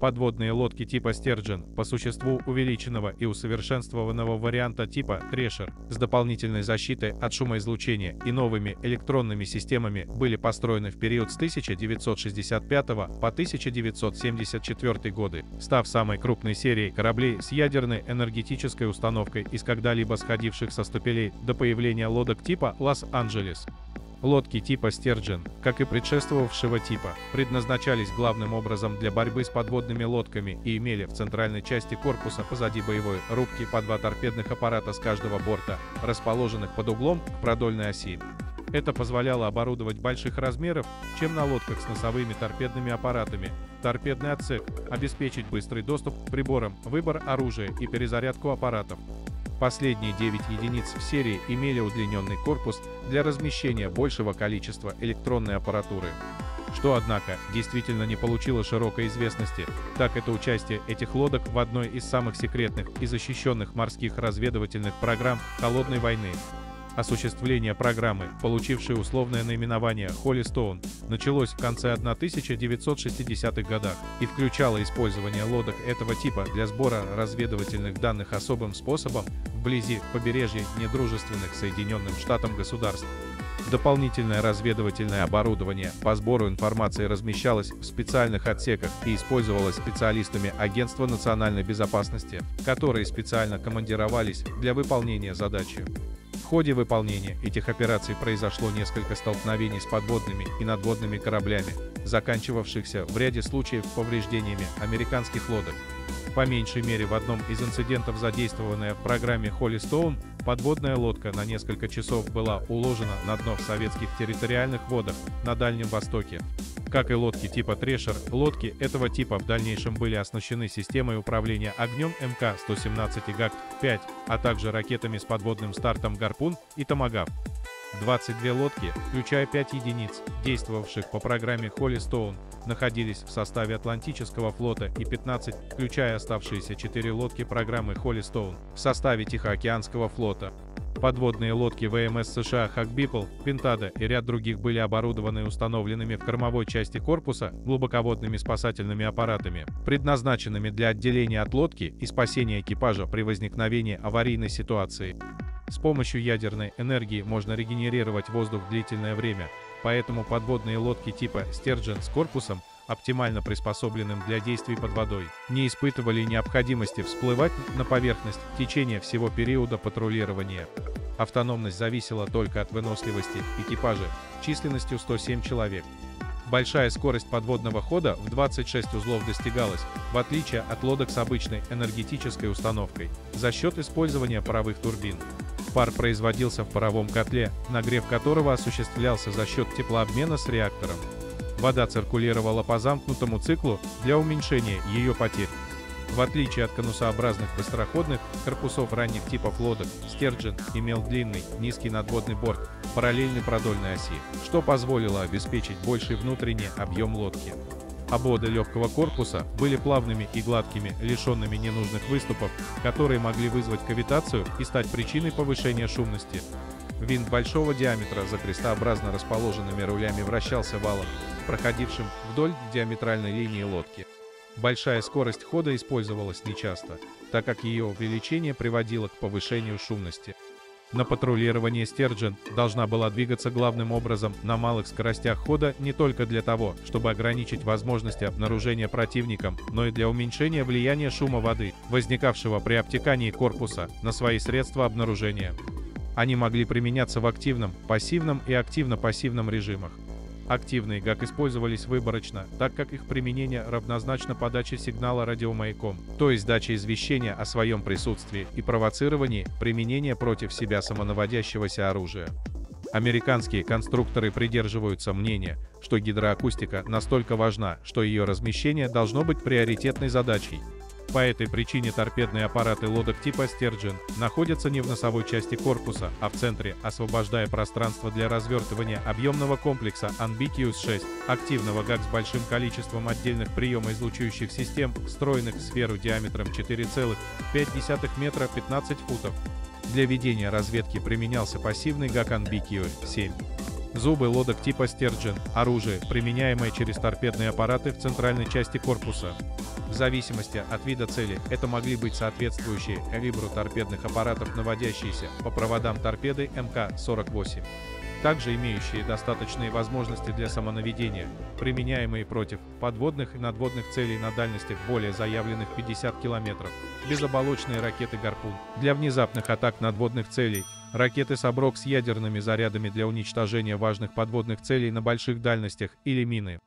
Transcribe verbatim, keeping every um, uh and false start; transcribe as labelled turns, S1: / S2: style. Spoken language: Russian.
S1: Подводные лодки типа Sturgeon, по существу увеличенного и усовершенствованного варианта типа Thresher, с дополнительной защитой от шумоизлучения и новыми электронными системами, были построены в период с тысяча девятьсот шестьдесят пятого по тысяча девятьсот семьдесят четвёртый годы, став самой крупной серией кораблей с ядерной энергетической установкой из когда-либо сходивших со стапелей до появления лодок типа Лос-Анджелес. Лодки типа Sturgeon, как и предшествовавшего типа, предназначались главным образом для борьбы с подводными лодками и имели в центральной части корпуса позади боевой рубки по два торпедных аппарата с каждого борта, расположенных под углом к продольной оси. Это позволяло оборудовать больших размеров, чем на лодках с носовыми торпедными аппаратами, торпедный отсек, обеспечить быстрый доступ к приборам, выбор оружия и перезарядку аппаратов. Последние девять единиц в серии имели удлиненный корпус для размещения большего количества электронной аппаратуры. Что, однако, действительно не получило широкой известности, так это участие этих лодок в одной из самых секретных и защищенных морских разведывательных программ Холодной войны. Осуществление программы, получившей условное наименование Холли-Стоун, началось в конце тысяча девятьсот шестидесятых годах и включало использование лодок этого типа для сбора разведывательных данных особым способом вблизи побережья недружественных Соединенным Штатам государств. Дополнительное разведывательное оборудование по сбору информации размещалось в специальных отсеках и использовалось специалистами Агентства национальной безопасности, которые специально командировались для выполнения задачи. В ходе выполнения этих операций произошло несколько столкновений с подводными и надводными кораблями, заканчивавшихся в ряде случаев повреждениями американских лодок. По меньшей мере в одном из инцидентов, задействованная в программе Холли-Стоун, подводная лодка на несколько часов была уложена на дно в советских территориальных водах на Дальнем Востоке. Как и лодки типа Thresher, лодки этого типа в дальнейшем были оснащены системой управления огнем эм ка сто семнадцать и гак пять, а также ракетами с подводным стартом «Гарпун» и «Томагавк». двадцать две лодки, включая пять единиц, действовавших по программе Холли-Стоун, находились в составе Атлантического флота и пятнадцать, включая оставшиеся четыре лодки программы Холли-Стоун, в составе Тихоокеанского флота. Подводные лодки вэ эм эс США Хагбипл, Пинтада и ряд других были оборудованы установленными в кормовой части корпуса глубоководными спасательными аппаратами, предназначенными для отделения от лодки и спасения экипажа при возникновении аварийной ситуации. С помощью ядерной энергии можно регенерировать воздух длительное время, поэтому подводные лодки типа Sturgeon с корпусом, оптимально приспособленным для действий под водой, не испытывали необходимости всплывать на поверхность в течение всего периода патрулирования. Автономность зависела только от выносливости экипажа численностью сто семь человек. Большая скорость подводного хода в двадцать шесть узлов достигалась, в отличие от лодок с обычной энергетической установкой, за счет использования паровых турбин. Пар производился в паровом котле, нагрев которого осуществлялся за счет теплообмена с реактором. Вода циркулировала по замкнутому циклу для уменьшения ее потерь. В отличие от конусообразных быстроходных корпусов ранних типов лодок, Sturgeon имел длинный, низкий надводный борт, параллельный продольной оси, что позволило обеспечить больший внутренний объем лодки. Обводы легкого корпуса были плавными и гладкими, лишенными ненужных выступов, которые могли вызвать кавитацию и стать причиной повышения шумности. Винт большого диаметра за крестообразно расположенными рулями вращался валом, проходившим вдоль диаметральной линии лодки. Большая скорость хода использовалась нечасто, так как ее увеличение приводило к повышению шумности. На патрулирование Sturgeon должна была двигаться главным образом на малых скоростях хода не только для того, чтобы ограничить возможности обнаружения противником, но и для уменьшения влияния шума воды, возникавшего при обтекании корпуса, на свои средства обнаружения. Они могли применяться в активном, пассивном и активно-пассивном режимах. Активные гак использовались выборочно, так как их применение равнозначно подаче сигнала радиомаяком, то есть даче извещения о своем присутствии и провоцировании применения против себя самонаводящегося оружия. Американские конструкторы придерживаются мнения, что гидроакустика настолько важна, что ее размещение должно быть приоритетной задачей. По этой причине торпедные аппараты лодок типа Sturgeon находятся не в носовой части корпуса, а в центре, освобождая пространство для развертывания объемного комплекса Ambitious шесть, активного гак с большим количеством отдельных приемоизлучающих систем, встроенных в сферу диаметром четыре целых пять десятых метра пятнадцать футов. Для ведения разведки применялся пассивный гак Ambitious семь. Зубы лодок типа Sturgeon – оружие, применяемое через торпедные аппараты в центральной части корпуса. В зависимости от вида цели, это могли быть соответствующие калибру торпедных аппаратов, наводящиеся по проводам торпеды эм ка сорок восемь. Также имеющие достаточные возможности для самонаведения, применяемые против подводных и надводных целей на дальностях более заявленных пятьдесят километров. Безоболочные ракеты «Гарпун» для внезапных атак надводных целей, ракеты «Саброк» с ядерными зарядами для уничтожения важных подводных целей на больших дальностях или мины.